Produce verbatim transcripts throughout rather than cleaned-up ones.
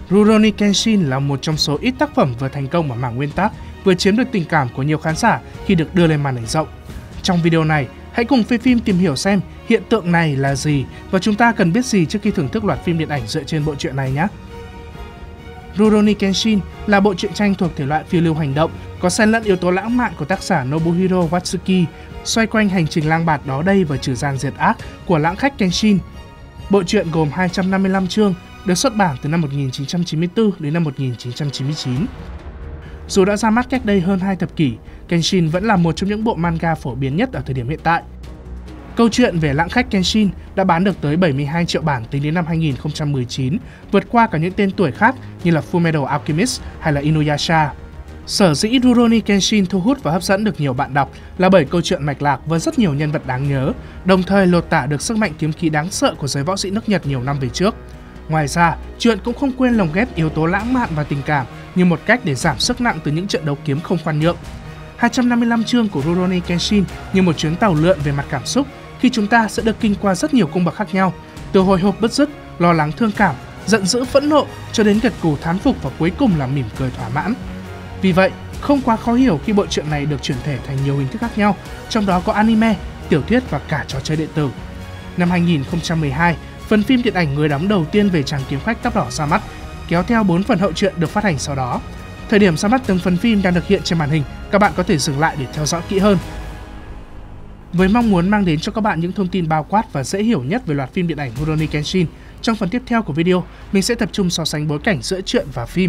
Rurouni Kenshin là một trong số ít tác phẩm vừa thành công ở mảng nguyên tác, vừa chiếm được tình cảm của nhiều khán giả khi được đưa lên màn ảnh rộng. Trong video này, hãy cùng Phê Phim tìm hiểu xem hiện tượng này là gì và chúng ta cần biết gì trước khi thưởng thức loạt phim điện ảnh dựa trên bộ truyện này nhé. Rurouni Kenshin là bộ truyện tranh thuộc thể loại phiêu lưu hành động, có xen lẫn yếu tố lãng mạn của tác giả Nobuhiro Watsuki, xoay quanh hành trình lang bạt đó đây và trừ gian diệt ác của lãng khách Kenshin. Bộ truyện gồm hai trăm năm mươi lăm chương, được xuất bản từ năm một nghìn chín trăm chín mươi tư đến năm một nghìn chín trăm chín mươi chín. Dù đã ra mắt cách đây hơn hai thập kỷ, Kenshin vẫn là một trong những bộ manga phổ biến nhất ở thời điểm hiện tại. Câu chuyện về lãng khách Kenshin đã bán được tới bảy mươi hai triệu bản tính đến năm hai nghìn không trăm mười chín, vượt qua cả những tên tuổi khác như là Fullmetal Alchemist hay là Inuyasha. Sở dĩ Rurouni Kenshin thu hút và hấp dẫn được nhiều bạn đọc là bởi câu chuyện mạch lạc với rất nhiều nhân vật đáng nhớ, đồng thời lột tả được sức mạnh kiếm khí đáng sợ của giới võ sĩ nước Nhật nhiều năm về trước. Ngoài ra, truyện cũng không quên lồng ghép yếu tố lãng mạn và tình cảm như một cách để giảm sức nặng từ những trận đấu kiếm không khoan nhượng. hai trăm năm mươi lăm chương của Rurouni Kenshin như một chuyến tàu lượn về mặt cảm xúc, khi chúng ta sẽ được kinh qua rất nhiều cung bậc khác nhau, từ hồi hộp bứt rứt, lo lắng thương cảm, giận dữ phẫn nộ cho đến gật gù thán phục và cuối cùng là mỉm cười thỏa mãn. Vì vậy, không quá khó hiểu khi bộ truyện này được chuyển thể thành nhiều hình thức khác nhau, trong đó có anime, tiểu thuyết và cả trò chơi điện tử. Năm hai nghìn không trăm mười hai, phần phim điện ảnh người đóng đầu tiên về chàng kiếm khách tóc đỏ ra mắt, kéo theo bốn phần hậu truyện được phát hành sau đó. Thời điểm ra mắt từng phần phim đang được hiện trên màn hình, các bạn có thể dừng lại để theo dõi kỹ hơn. Với mong muốn mang đến cho các bạn những thông tin bao quát và dễ hiểu nhất về loạt phim điện ảnh Rurouni Kenshin, trong phần tiếp theo của video, mình sẽ tập trung so sánh bối cảnh giữa truyện và phim.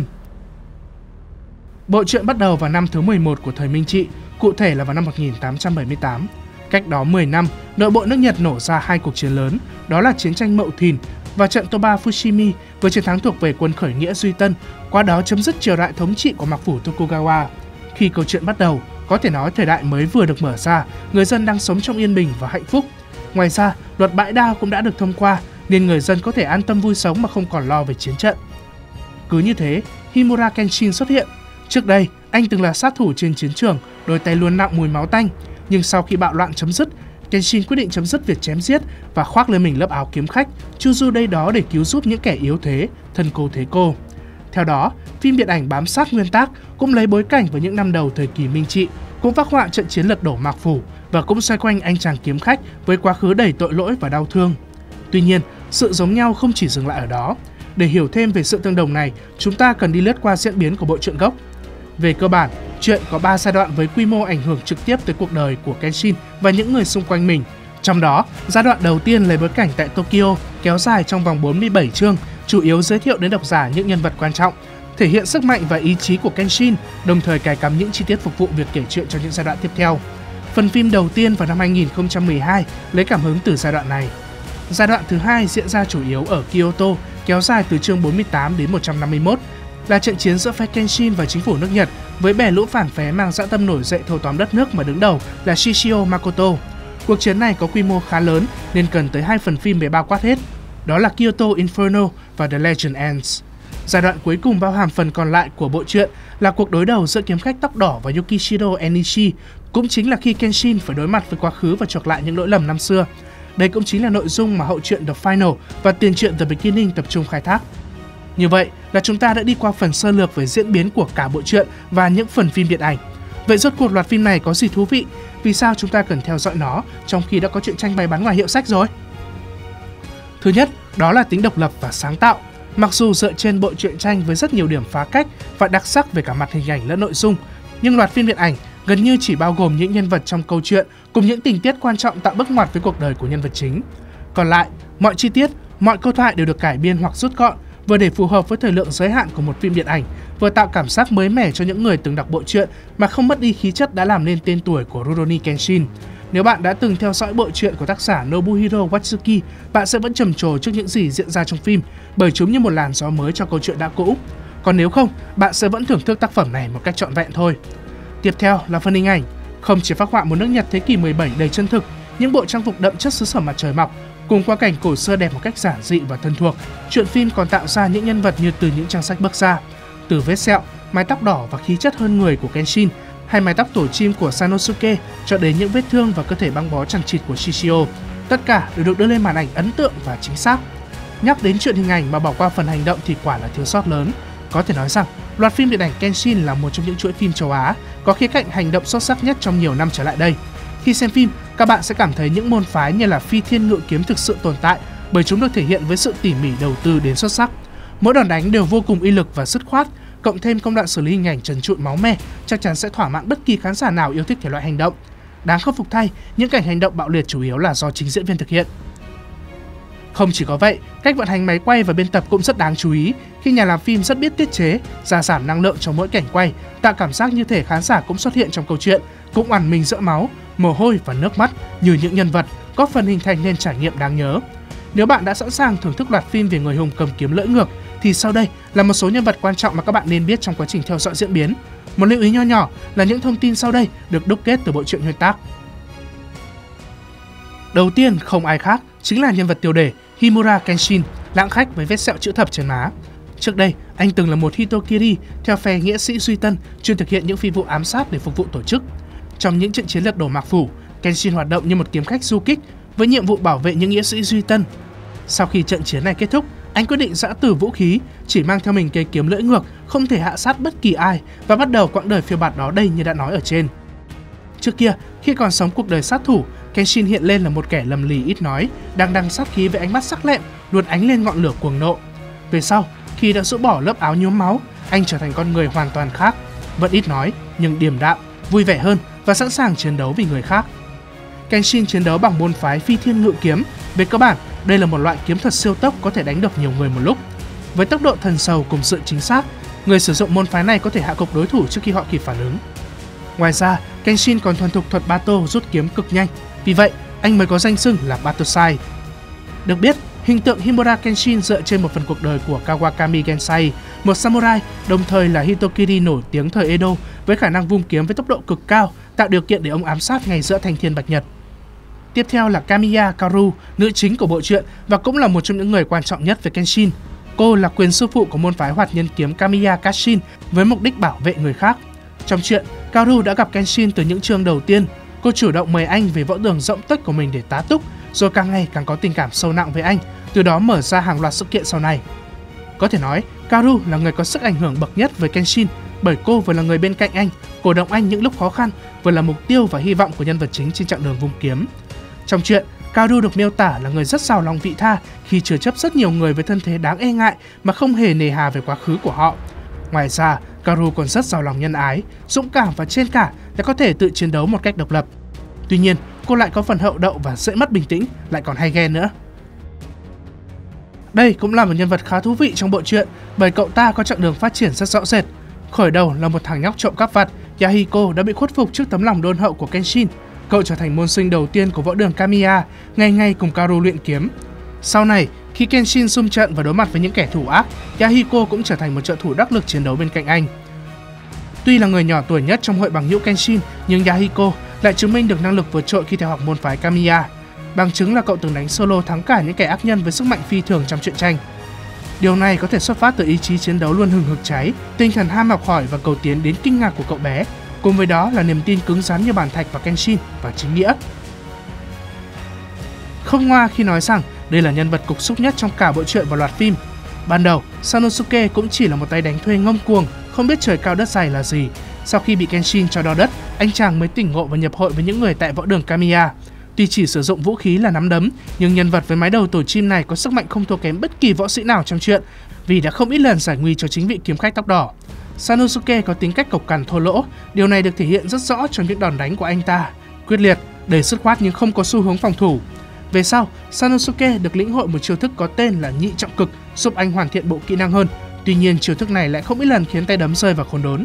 Bộ truyện bắt đầu vào năm thứ mười một của thời Minh Trị, cụ thể là vào năm một nghìn tám trăm bảy mươi tám. Cách đó mười năm, nội bộ nước Nhật nổ ra hai cuộc chiến lớn, đó là chiến tranh Mậu Thìn và trận Toba Fushimi với chiến thắng thuộc về quân khởi nghĩa Duy Tân, qua đó chấm dứt triều đại thống trị của Mạc phủ Tokugawa. Khi câu chuyện bắt đầu, có thể nói thời đại mới vừa được mở ra, người dân đang sống trong yên bình và hạnh phúc. Ngoài ra, luật bãi đao cũng đã được thông qua, nên người dân có thể an tâm vui sống mà không còn lo về chiến trận. Cứ như thế, Himura Kenshin xuất hiện. Trước đây, anh từng là sát thủ trên chiến trường, đôi tay luôn nặng mùi máu tanh. Nhưng sau khi bạo loạn chấm dứt, Kenshin quyết định chấm dứt việc chém giết và khoác lên mình lớp áo kiếm khách, chu du đây đó để cứu giúp những kẻ yếu thế, thân cô thế cô. Theo đó, phim điện ảnh bám sát nguyên tác, cũng lấy bối cảnh vào những năm đầu thời kỳ Minh Trị, cũng phác họa trận chiến lật đổ Mạc phủ và cũng xoay quanh anh chàng kiếm khách với quá khứ đầy tội lỗi và đau thương. Tuy nhiên, sự giống nhau không chỉ dừng lại ở đó. Để hiểu thêm về sự tương đồng này, chúng ta cần đi lướt qua diễn biến của bộ truyện gốc. Về cơ bản, truyện có ba giai đoạn với quy mô ảnh hưởng trực tiếp tới cuộc đời của Kenshin và những người xung quanh mình. Trong đó, giai đoạn đầu tiên lấy bối cảnh tại Tokyo, kéo dài trong vòng bốn mươi bảy chương, chủ yếu giới thiệu đến độc giả những nhân vật quan trọng, thể hiện sức mạnh và ý chí của Kenshin, đồng thời cài cắm những chi tiết phục vụ việc kể chuyện cho những giai đoạn tiếp theo. Phần phim đầu tiên vào năm hai nghìn không trăm mười hai lấy cảm hứng từ giai đoạn này. Giai đoạn thứ hai diễn ra chủ yếu ở Kyoto, kéo dài từ chương bốn mươi tám đến một trăm năm mươi mốt, là trận chiến giữa phe Kenshin và chính phủ nước Nhật với bè lũ phản phé mang dã tâm nổi dậy thâu tóm đất nước mà đứng đầu là Shishio Makoto. Cuộc chiến này có quy mô khá lớn nên cần tới hai phần phim để bao quát hết, đó là Kyoto Inferno và The Legend Ends. Giai đoạn cuối cùng bao hàm phần còn lại của bộ truyện là cuộc đối đầu giữa kiếm khách tóc đỏ và Yukishiro Enishi, cũng chính là khi Kenshin phải đối mặt với quá khứ và chuộc lại những lỗi lầm năm xưa. Đây cũng chính là nội dung mà hậu truyện The Final và tiền truyện The Beginning tập trung khai thác. Như vậy là chúng ta đã đi qua phần sơ lược về diễn biến của cả bộ truyện và những phần phim điện ảnh. Vậy rốt cuộc loạt phim này có gì thú vị? Vì sao chúng ta cần theo dõi nó trong khi đã có truyện tranh bày bán ngoài hiệu sách rồi? Thứ nhất, đó là tính độc lập và sáng tạo. Mặc dù dựa trên bộ truyện tranh với rất nhiều điểm phá cách và đặc sắc về cả mặt hình ảnh lẫn nội dung, nhưng loạt phim điện ảnh gần như chỉ bao gồm những nhân vật trong câu chuyện cùng những tình tiết quan trọng tạo bước ngoặt với cuộc đời của nhân vật chính. Còn lại, mọi chi tiết, mọi câu thoại đều được cải biên hoặc rút gọn, vừa để phù hợp với thời lượng giới hạn của một phim điện ảnh, vừa tạo cảm giác mới mẻ cho những người từng đọc bộ truyện mà không mất đi khí chất đã làm nên tên tuổi của Rurouni Kenshin. Nếu bạn đã từng theo dõi bộ truyện của tác giả Nobuhiro Watsuki, bạn sẽ vẫn trầm trồ trước những gì diễn ra trong phim, bởi chúng như một làn gió mới cho câu chuyện đã cũ. Còn nếu không, bạn sẽ vẫn thưởng thức tác phẩm này một cách trọn vẹn thôi. Tiếp theo là phần hình ảnh. Không chỉ phác họa một nước Nhật thế kỷ mười bảy đầy chân thực, những bộ trang phục đậm chất xứ sở mặt trời mọc, cùng qua cảnh cổ xưa đẹp một cách giản dị và thân thuộc, truyện phim còn tạo ra những nhân vật như từ những trang sách bước ra. Từ vết sẹo, mái tóc đỏ và khí chất hơn người của Kenshin, hay mái tóc tổ chim của Sanosuke, cho đến những vết thương và cơ thể băng bó chằng chịt của Shishio, tất cả đều được đưa lên màn ảnh ấn tượng và chính xác. nhắc đến chuyện hình ảnh mà bỏ qua phần hành động thì quả là thiếu sót lớn. Có thể nói rằng, loạt phim điện ảnh Kenshin là một trong những chuỗi phim châu Á có khía cạnh hành động xuất sắc nhất trong nhiều năm trở lại đây. Khi xem phim, các bạn sẽ cảm thấy những môn phái như là phi thiên ngự kiếm thực sự tồn tại bởi chúng được thể hiện với sự tỉ mỉ đầu tư đến xuất sắc. Mỗi đòn đánh đều vô cùng uy lực và dứt khoát, cộng thêm công đoạn xử lý hình ảnh trần trụi máu me chắc chắn sẽ thỏa mãn bất kỳ khán giả nào yêu thích thể loại hành động. Đáng khâm phục thay, những cảnh hành động bạo liệt chủ yếu là do chính diễn viên thực hiện. Không chỉ có vậy, cách vận hành máy quay và biên tập cũng rất đáng chú ý khi nhà làm phim rất biết tiết chế, gia giảm năng lượng trong mỗi cảnh quay, tạo cảm giác như thể khán giả cũng xuất hiện trong câu chuyện, cũng oằn mình giữa máu, mồ hôi và nước mắt như những nhân vật, góp phần hình thành nên trải nghiệm đáng nhớ. Nếu bạn đã sẵn sàng thưởng thức loạt phim về người hùng cầm kiếm lưỡi ngược, thì sau đây là một số nhân vật quan trọng mà các bạn nên biết trong quá trình theo dõi diễn biến. Một lưu ý nho nhỏ là những thông tin sau đây được đúc kết từ bộ truyện nguyên tác. Đầu tiên không ai khác chính là nhân vật tiêu đề Himura Kenshin, lãng khách với vết sẹo chữ thập trên má. Trước đây, anh từng là một Hitokiri theo phe nghĩa sĩ Duy Tân, chuyên thực hiện những phi vụ ám sát để phục vụ tổ chức. Trong những trận chiến lật đổ Mạc Phủ, Kenshin hoạt động như một kiếm khách du kích với nhiệm vụ bảo vệ những nghĩa sĩ Duy Tân. Sau khi trận chiến này kết thúc, anh quyết định giã từ vũ khí, chỉ mang theo mình cây kiếm lưỡi ngược, không thể hạ sát bất kỳ ai và bắt đầu quãng đời phiêu bạt đó đây như đã nói ở trên. Trước kia, khi còn sống cuộc đời sát thủ, Kenshin hiện lên là một kẻ lầm lì ít nói, đang đằng sát khí với ánh mắt sắc lẹm, luôn ánh lên ngọn lửa cuồng nộ. Về sau, khi đã rũ bỏ lớp áo nhuốm máu, anh trở thành con người hoàn toàn khác, vẫn ít nói nhưng điềm đạm, vui vẻ hơn và sẵn sàng chiến đấu vì người khác. Kenshin chiến đấu bằng môn phái phi thiên ngự kiếm. Về cơ bản, đây là một loại kiếm thuật siêu tốc có thể đánh được nhiều người một lúc. Với tốc độ thần sầu cùng sự chính xác, người sử dụng môn phái này có thể hạ gục đối thủ trước khi họ kịp phản ứng. Ngoài ra, Kenshin còn thuần thục thuật Bato rút kiếm cực nhanh, vì vậy anh mới có danh xưng là Batosai. Được biết, hình tượng Himura Kenshin dựa trên một phần cuộc đời của Kawakami Gensai, một samurai đồng thời là Hitokiri nổi tiếng thời Edo với khả năng vung kiếm với tốc độ cực cao, tạo điều kiện để ông ám sát ngay giữa thanh thiên bạch nhật. Tiếp theo là Kamiya Kaoru, nữ chính của bộ truyện và cũng là một trong những người quan trọng nhất về Kenshin. Cô là quyền sư phụ của môn phái hoạt nhân kiếm Kamiya Kashin với mục đích bảo vệ người khác. Trong truyện, Kaoru đã gặp Kenshin từ những chương đầu tiên. Cô chủ động mời anh về võ đường rộng tuếch của mình để tá túc, rồi càng ngày càng có tình cảm sâu nặng với anh, từ đó mở ra hàng loạt sự kiện sau này. Có thể nói, Kaoru là người có sức ảnh hưởng bậc nhất với Kenshin, bởi cô vừa là người bên cạnh anh, cổ động anh những lúc khó khăn, vừa là mục tiêu và hy vọng của nhân vật chính trên chặng đường vung kiếm. Trong truyện, Kaoru được miêu tả là người rất giàu lòng vị tha khi chứa chấp rất nhiều người với thân thế đáng e ngại mà không hề nề hà về quá khứ của họ. Ngoài ra, Kaoru còn rất giàu lòng nhân ái, dũng cảm và trên cả là có thể tự chiến đấu một cách độc lập. Tuy nhiên, cô lại có phần hậu đậu và dễ mất bình tĩnh, lại còn hay ghen nữa. Đây cũng là một nhân vật khá thú vị trong bộ truyện bởi cậu ta có chặng đường phát triển rất rõ rệt. Khởi đầu là một thằng nhóc trộm cắp vặt, Yahiko đã bị khuất phục trước tấm lòng đôn hậu của Kenshin. Cậu trở thành môn sinh đầu tiên của võ đường Kamiya, ngày ngày cùng Kaoru luyện kiếm. Sau này, khi Kenshin xung trận và đối mặt với những kẻ thủ ác, Yahiko cũng trở thành một trợ thủ đắc lực chiến đấu bên cạnh anh. Tuy là người nhỏ tuổi nhất trong hội bằng hữu Kenshin, nhưng Yahiko lại chứng minh được năng lực vượt trội khi theo học môn phái Kamiya. Bằng chứng là cậu từng đánh solo thắng cả những kẻ ác nhân với sức mạnh phi thường trong truyện tranh. Điều này có thể xuất phát từ ý chí chiến đấu luôn hừng hực cháy, tinh thần ham học hỏi và cầu tiến đến kinh ngạc của cậu bé, cùng với đó là niềm tin cứng rắn như bàn thạch vào Kenshin và chính nghĩa. Không ngoa khi nói rằng đây là nhân vật cục xúc nhất trong cả bộ truyện và loạt phim. Ban đầu, Sanosuke cũng chỉ là một tay đánh thuê ngông cuồng, không biết trời cao đất dày là gì. Sau khi bị Kenshin cho đo đất, anh chàng mới tỉnh ngộ và nhập hội với những người tại võ đường Kamiya. Tuy chỉ sử dụng vũ khí là nắm đấm, nhưng nhân vật với mái đầu tổ chim này có sức mạnh không thua kém bất kỳ võ sĩ nào trong truyện, vì đã không ít lần giải nguy cho chính vị kiếm khách tóc đỏ. Sanosuke có tính cách cộc cằn thô lỗ, điều này được thể hiện rất rõ trong những đòn đánh của anh ta, quyết liệt, đầy dứt khoát nhưng không có xu hướng phòng thủ. Về sau, Sanosuke được lĩnh hội một chiêu thức có tên là nhị trọng cực, giúp anh hoàn thiện bộ kỹ năng hơn. Tuy nhiên, chiêu thức này lại không ít lần khiến tay đấm rơi vào khốn đốn.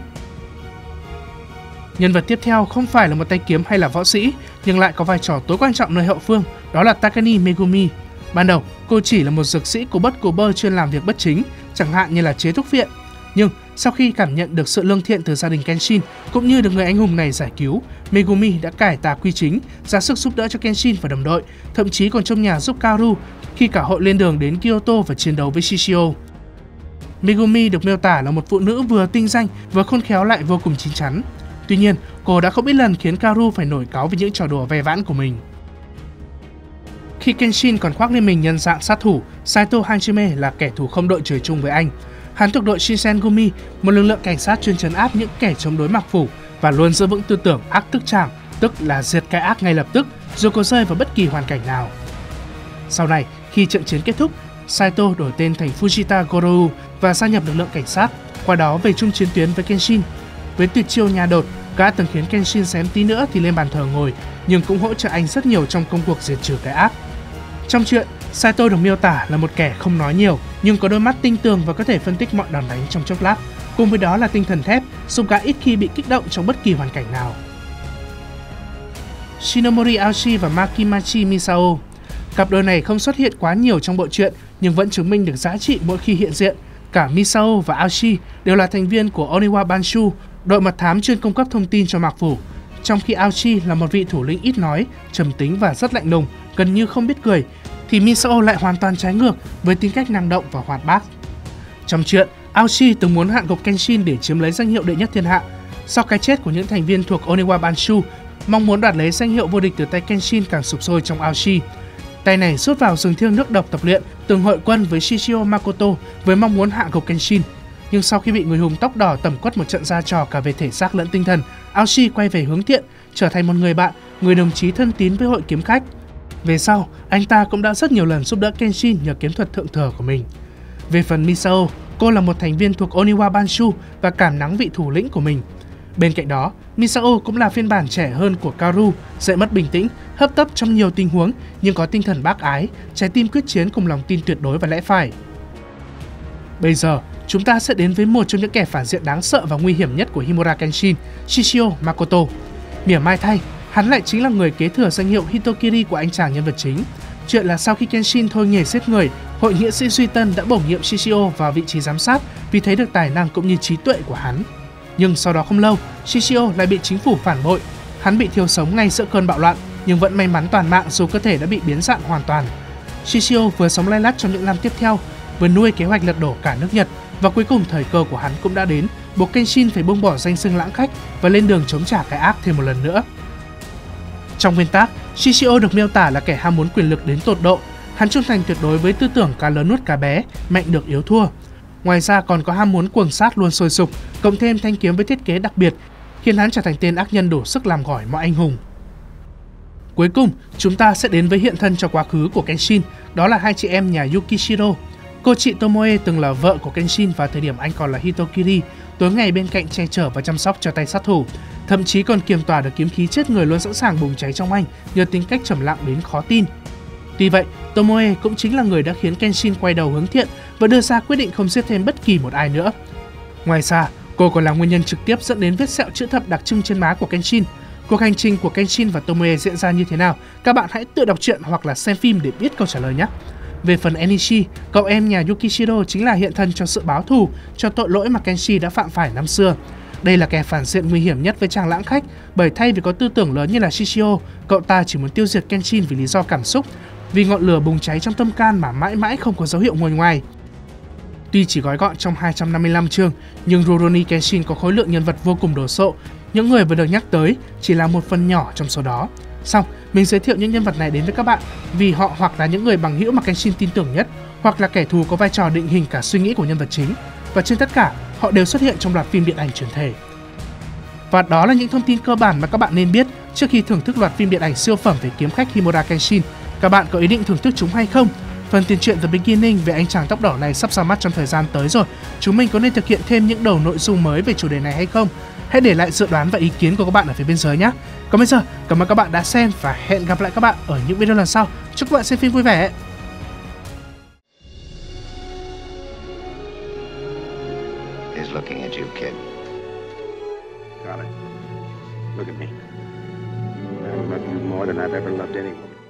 Nhân vật tiếp theo không phải là một tay kiếm hay là võ sĩ, nhưng lại có vai trò tối quan trọng nơi hậu phương, đó là Takani Megumi. Ban đầu, cô chỉ là một dược sĩ của bất cù bơ chuyên làm việc bất chính, chẳng hạn như là chế thuốc viện. Nhưng sau khi cảm nhận được sự lương thiện từ gia đình Kenshin cũng như được người anh hùng này giải cứu, Megumi đã cải tà quy chính, ra sức giúp đỡ cho Kenshin và đồng đội, thậm chí còn trông nhà giúp Kaoru khi cả hội lên đường đến Kyoto và chiến đấu với Shishio. Megumi được miêu tả là một phụ nữ vừa tinh danh, vừa khôn khéo lại vô cùng chín chắn. Tuy nhiên, cô đã không ít lần khiến Kaoru phải nổi cáu vì những trò đùa ve vãn của mình. Khi Kenshin còn khoác lên mình nhân dạng sát thủ, Saito Hajime là kẻ thù không đội trời chung với anh. Hắn thuộc đội Shinsengumi, một lực lượng cảnh sát chuyên trấn áp những kẻ chống đối Mạc Phủ và luôn giữ vững tư tưởng ác tức trảm, tức là diệt cái ác ngay lập tức, dù có rơi vào bất kỳ hoàn cảnh nào. Sau này, khi trận chiến kết thúc, Saito đổi tên thành Fujita Gorou và gia nhập lực lượng cảnh sát, qua đó về chung chiến tuyến với Kenshin. Với tuyệt chiêu nhà đột, gã từng khiến Kenshin xém tí nữa thì lên bàn thờ ngồi, nhưng cũng hỗ trợ anh rất nhiều trong công cuộc diệt trừ cái ác. Trong truyện, Saito được miêu tả là một kẻ không nói nhiều, nhưng có đôi mắt tinh tường và có thể phân tích mọi đòn đánh trong chốc lát. Cùng với đó là tinh thần thép, giúp gã ít khi bị kích động trong bất kỳ hoàn cảnh nào. Shinomori Aoshi và Makimachi Misao. Cặp đôi này không xuất hiện quá nhiều trong bộ truyện, nhưng vẫn chứng minh được giá trị mỗi khi hiện diện. Cả Misao và Aoshi đều là thành viên của Oniwa Banshu, đội mật thám chuyên cung cấp thông tin cho Mạc Phủ. Trong khi Aoshi là một vị thủ lĩnh ít nói, trầm tính và rất lạnh lùng, gần như không biết cười, thì Misao lại hoàn toàn trái ngược với tính cách năng động và hoạt bát. Trong truyện, Aoshi từng muốn hạ gục Kenshin để chiếm lấy danh hiệu đệ nhất thiên hạ. Sau cái chết của những thành viên thuộc Oniwa Banshu, mong muốn đoạt lấy danh hiệu vô địch từ tay Kenshin càng sụp sôi trong Aoshi. Tay này rút vào rừng thiêng nước độc tập luyện, từng hội quân với Shishio Makoto với mong muốn hạ gục Kenshin. Nhưng sau khi bị người hùng tóc đỏ tẩm quất một trận ra trò cả về thể xác lẫn tinh thần, Aoshi quay về hướng thiện, trở thành một người bạn, người đồng chí thân tín với hội kiếm khách. Về sau, anh ta cũng đã rất nhiều lần giúp đỡ Kenshin nhờ kiếm thuật thượng thừa của mình. Về phần Misao, cô là một thành viên thuộc Oniwa Banshu và cảm nắng vị thủ lĩnh của mình. Bên cạnh đó, Misao cũng là phiên bản trẻ hơn của Kaoru, dễ mất bình tĩnh, hấp tấp trong nhiều tình huống nhưng có tinh thần bác ái, trái tim quyết chiến cùng lòng tin tuyệt đối và lẽ phải. Bây giờ, chúng ta sẽ đến với một trong những kẻ phản diện đáng sợ và nguy hiểm nhất của Himura Kenshin, Shishio Makoto. Mỉa mai thay, hắn lại chính là người kế thừa danh hiệu Hitokiri của anh chàng nhân vật chính. Chuyện là sau khi Kenshin thôi nghề giết người, hội nghĩa sĩ Duy Tân đã bổ nhiệm Shishio vào vị trí giám sát vì thấy được tài năng cũng như trí tuệ của hắn. Nhưng sau đó không lâu, Shishio lại bị chính phủ phản bội. Hắn bị thiêu sống ngay giữa cơn bạo loạn, nhưng vẫn may mắn toàn mạng dù cơ thể đã bị biến dạng hoàn toàn. Shishio vừa sống lay lắt trong những năm tiếp theo, vừa nuôi kế hoạch lật đổ cả nước Nhật, và cuối cùng thời cơ của hắn cũng đã đến, buộc Kenshin phải buông bỏ danh xưng lãng khách và lên đường chống trả cái ác thêm một lần nữa. Trong nguyên tác, Shishio được miêu tả là kẻ ham muốn quyền lực đến tột độ. Hắn trung thành tuyệt đối với tư tưởng cá lớn nuốt cá bé, mạnh được yếu thua. Ngoài ra còn có ham muốn cuồng sát luôn sôi sục, cộng thêm thanh kiếm với thiết kế đặc biệt, khiến hắn trở thành tên ác nhân đủ sức làm gỏi mọi anh hùng. Cuối cùng, chúng ta sẽ đến với hiện thân cho quá khứ của Kenshin, đó là hai chị em nhà Yukishiro. Cô chị Tomoe từng là vợ của Kenshin vào thời điểm anh còn là Hitokiri, tối ngày bên cạnh che chở và chăm sóc cho tay sát thủ, thậm chí còn kiềm tỏa được kiếm khí chết người luôn sẵn sàng bùng cháy trong anh nhờ tính cách trầm lặng đến khó tin. Tuy vậy, Tomoe cũng chính là người đã khiến Kenshin quay đầu hướng thiện và đưa ra quyết định không giết thêm bất kỳ một ai nữa. Ngoài ra, cô còn là nguyên nhân trực tiếp dẫn đến vết sẹo chữ thập đặc trưng trên má của Kenshin. Cuộc hành trình của Kenshin và Tomoe diễn ra như thế nào? Các bạn hãy tự đọc truyện hoặc là xem phim để biết câu trả lời nhé. Về phần Enishi, cậu em nhà Yukishiro chính là hiện thân cho sự báo thù cho tội lỗi mà Kenshin đã phạm phải năm xưa. Đây là kẻ phản diện nguy hiểm nhất với chàng lãng khách, bởi thay vì có tư tưởng lớn như là Shishio, cậu ta chỉ muốn tiêu diệt Kenshin vì lý do cảm xúc, vì ngọn lửa bùng cháy trong tâm can mà mãi mãi không có dấu hiệu nguôi ngoai. Tuy chỉ gói gọn trong hai trăm năm mươi lăm chương, nhưng Rurouni Kenshin có khối lượng nhân vật vô cùng đồ sộ. Những người vừa được nhắc tới chỉ là một phần nhỏ trong số đó. Xong, mình giới thiệu những nhân vật này đến với các bạn vì họ hoặc là những người bằng hữu mà Kenshin tin tưởng nhất, hoặc là kẻ thù có vai trò định hình cả suy nghĩ của nhân vật chính. Và trên tất cả, họ đều xuất hiện trong loạt phim điện ảnh chuyển thể. Và đó là những thông tin cơ bản mà các bạn nên biết trước khi thưởng thức loạt phim điện ảnh siêu phẩm về kiếm khách Himura Kenshin. Các bạn có ý định thưởng thức chúng hay không? Phần tiền truyện The Beginning về anh chàng tóc đỏ này sắp ra mắt trong thời gian tới rồi. Chúng mình có nên thực hiện thêm những đầu nội dung mới về chủ đề này hay không? Hãy để lại dự đoán và ý kiến của các bạn ở phía bên dưới nhé. Còn bây giờ, cảm ơn các bạn đã xem và hẹn gặp lại các bạn ở những video lần sau. Chúc các bạn xem phim vui vẻ. He's looking at you, kid. Got it. Look at me. I love you more than I've ever loved anyone.